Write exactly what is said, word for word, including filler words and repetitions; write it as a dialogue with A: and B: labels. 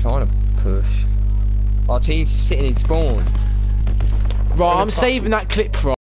A: trying to push. Our team's sitting in spawn.
B: Right, I'm saving that clip, right?